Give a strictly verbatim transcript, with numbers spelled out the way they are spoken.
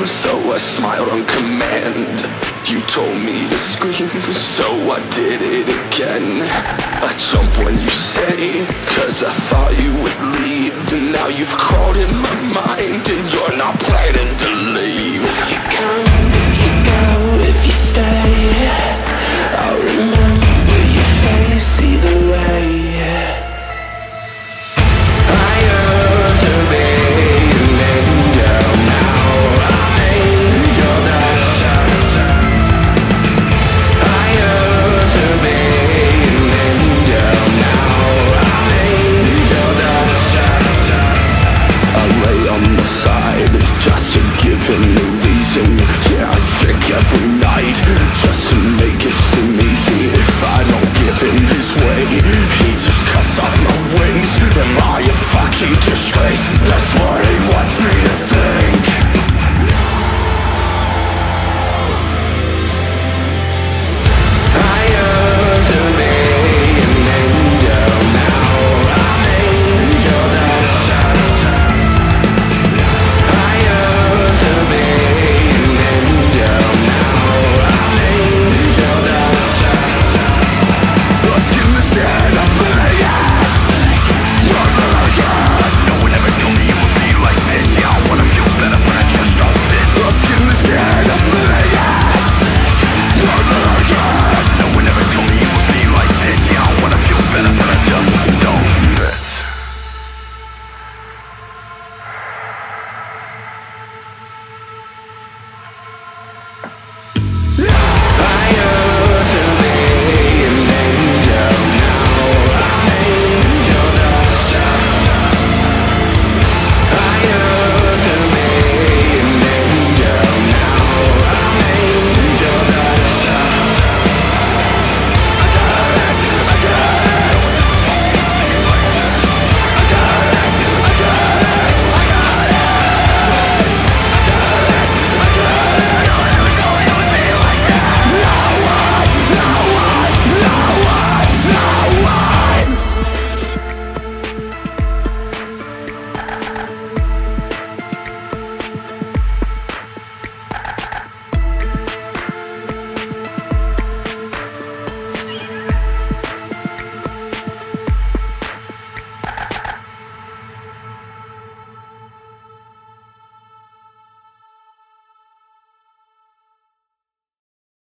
so I smiled on command. You told me to scream, so I did it again. I jumped when you say, cause I thought you would leave. Now you've crawled in my mind and you're not planning to